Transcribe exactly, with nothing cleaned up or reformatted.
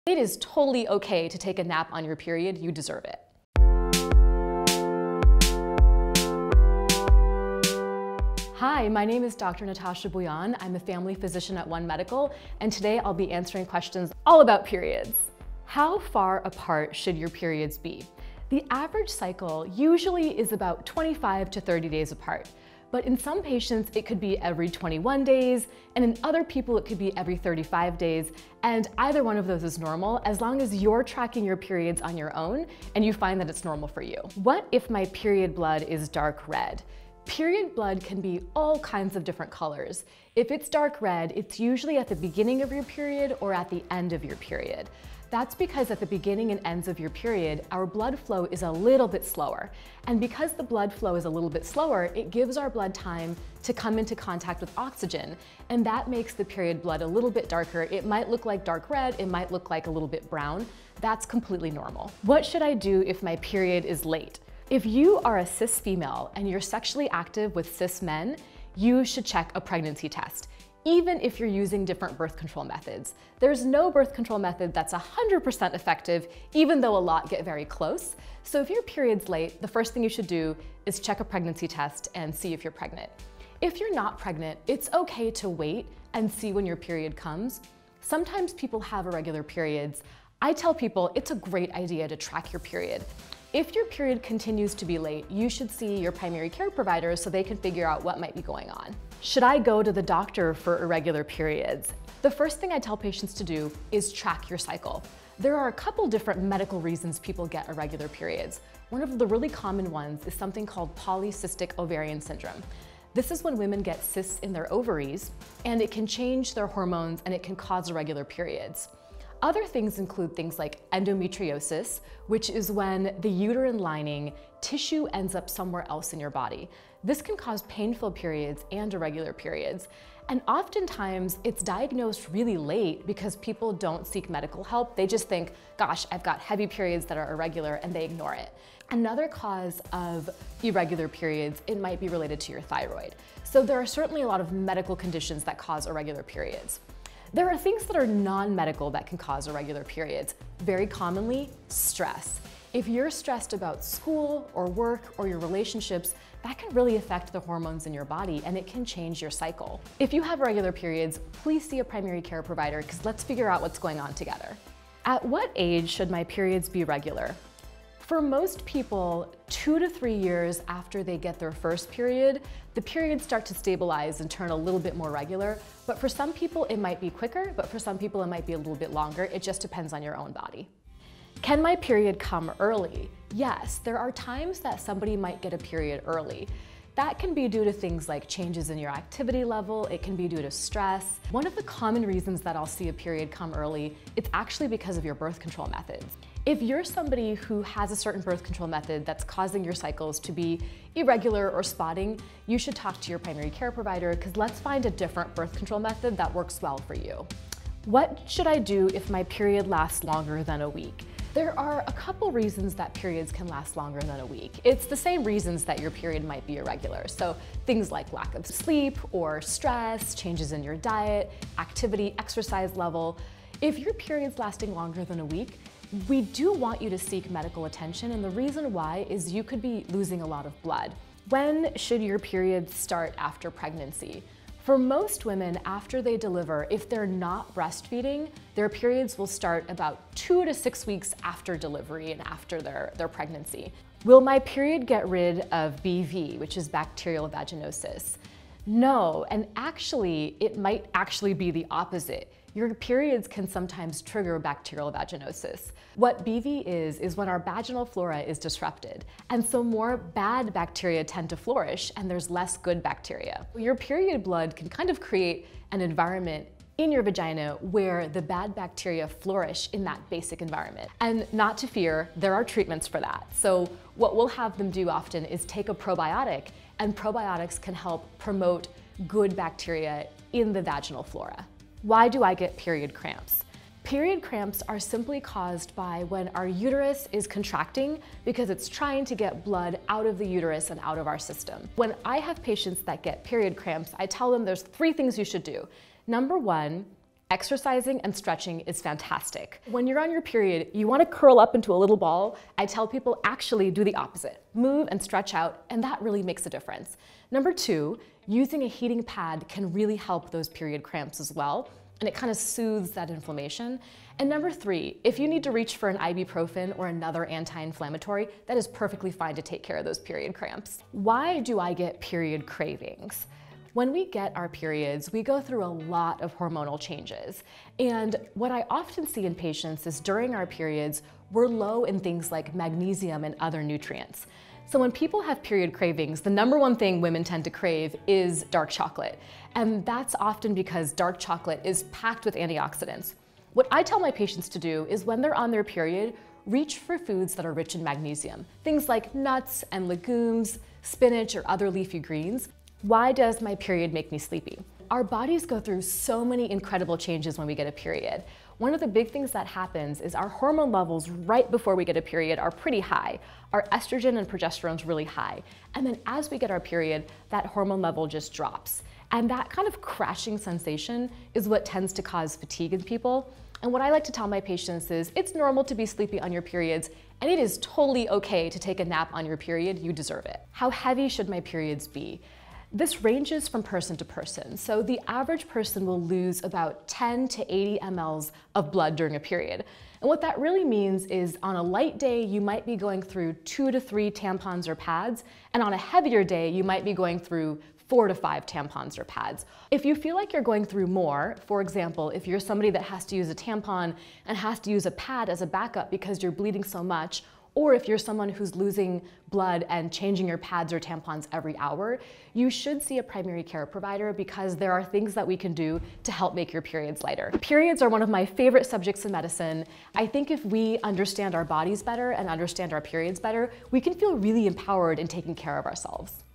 It is totally okay to take a nap on your period. You deserve it. Hi, my name is Doctor Natasha Bouillon. I'm a family physician at One Medical, and today I'll be answering questions all about periods. How far apart should your periods be? The average cycle usually is about twenty-five to thirty days apart. But in some patients, it could be every twenty-one days, and in other people, it could be every thirty-five days, and either one of those is normal as long as you're tracking your periods on your own and you find that it's normal for you. What if my period blood is dark red? Period blood can be all kinds of different colors. If it's dark red, it's usually at the beginning of your period or at the end of your period. That's because at the beginning and ends of your period, our blood flow is a little bit slower. And because the blood flow is a little bit slower, it gives our blood time to come into contact with oxygen. And that makes the period blood a little bit darker. It might look like dark red, it might look like a little bit brown. That's completely normal. What should I do if my period is late? If you are a cis female and you're sexually active with cis men, you should check a pregnancy test. Even if you're using different birth control methods. There's no birth control method that's one hundred percent effective, even though a lot get very close. So if your period's late, the first thing you should do is check a pregnancy test and see if you're pregnant. If you're not pregnant, it's okay to wait and see when your period comes. Sometimes people have irregular periods. I tell people it's a great idea to track your period. If your period continues to be late, you should see your primary care provider so they can figure out what might be going on. Should I go to the doctor for irregular periods? The first thing I tell patients to do is track your cycle. There are a couple different medical reasons people get irregular periods. One of the really common ones is something called polycystic ovarian syndrome. This is when women get cysts in their ovaries, and it can change their hormones and it can cause irregular periods. Other things include things like endometriosis, which is when the uterine lining tissue ends up somewhere else in your body. This can cause painful periods and irregular periods. And oftentimes it's diagnosed really late because people don't seek medical help. They just think, gosh, I've got heavy periods that are irregular, and they ignore it. Another cause of irregular periods, it might be related to your thyroid. So there are certainly a lot of medical conditions that cause irregular periods. There are things that are non-medical that can cause irregular periods. Very commonly, stress. If you're stressed about school or work or your relationships, that can really affect the hormones in your body and it can change your cycle. If you have irregular periods, please see a primary care provider because let's figure out what's going on together. At what age should my periods be regular? For most people, two to three years after they get their first period, the periods start to stabilize and turn a little bit more regular. But for some people, it might be quicker, but for some people, it might be a little bit longer. It just depends on your own body. Can my period come early? Yes, there are times that somebody might get a period early. That can be due to things like changes in your activity level. It can be due to stress. One of the common reasons that I'll see a period come early, it's actually because of your birth control methods. If you're somebody who has a certain birth control method that's causing your cycles to be irregular or spotting, you should talk to your primary care provider because let's find a different birth control method that works well for you. What should I do if my period lasts longer than a week? There are a couple reasons that periods can last longer than a week. It's the same reasons that your period might be irregular. So things like lack of sleep or stress, changes in your diet, activity, exercise level. If your period's lasting longer than a week, we do want you to seek medical attention, and the reason why is you could be losing a lot of blood. When should your period start after pregnancy? For most women, after they deliver, if they're not breastfeeding, their periods will start about two to six weeks after delivery and after their, their pregnancy. Will my period get rid of B V, which is bacterial vaginosis? No, and actually, it might actually be the opposite. Your periods can sometimes trigger bacterial vaginosis. What B V is, is when our vaginal flora is disrupted. And so more bad bacteria tend to flourish and there's less good bacteria. Your period blood can kind of create an environment in your vagina where the bad bacteria flourish in that basic environment. And not to fear, there are treatments for that. So what we'll have them do often is take a probiotic, and probiotics can help promote good bacteria in the vaginal flora. Why do I get period cramps? Period cramps are simply caused by when our uterus is contracting because it's trying to get blood out of the uterus and out of our system. When I have patients that get period cramps, I tell them there's three things you should do. Number one, Exercising and stretching is fantastic. When you're on your period, you want to curl up into a little ball. I tell people actually do the opposite. Move and stretch out, and that really makes a difference. Number two, using a heating pad can really help those period cramps as well, and it kind of soothes that inflammation. And number three, if you need to reach for an ibuprofen or another anti-inflammatory, that is perfectly fine to take care of those period cramps. Why do I get period cravings? When we get our periods, we go through a lot of hormonal changes. And what I often see in patients is during our periods, we're low in things like magnesium and other nutrients. So when people have period cravings, the number one thing women tend to crave is dark chocolate. And that's often because dark chocolate is packed with antioxidants. What I tell my patients to do is when they're on their period, reach for foods that are rich in magnesium. Things like nuts and legumes, spinach or other leafy greens. Why does my period make me sleepy? Our bodies go through so many incredible changes when we get a period. One of the big things that happens is our hormone levels right before we get a period are pretty high. Our estrogen and progesterone's really high. And then as we get our period, that hormone level just drops. And that kind of crashing sensation is what tends to cause fatigue in people. And what I like to tell my patients is it's normal to be sleepy on your periods, and it is totally okay to take a nap on your period. You deserve it. How heavy should my periods be? This ranges from person to person. So the average person will lose about ten to eighty milliliters of blood during a period. And what that really means is on a light day, you might be going through two to three tampons or pads. And on a heavier day, you might be going through four to five tampons or pads. If you feel like you're going through more, for example, if you're somebody that has to use a tampon and has to use a pad as a backup because you're bleeding so much, or if you're someone who's losing blood and changing your pads or tampons every hour, you should see a primary care provider because there are things that we can do to help make your periods lighter. Periods are one of my favorite subjects in medicine. I think if we understand our bodies better and understand our periods better, we can feel really empowered in taking care of ourselves.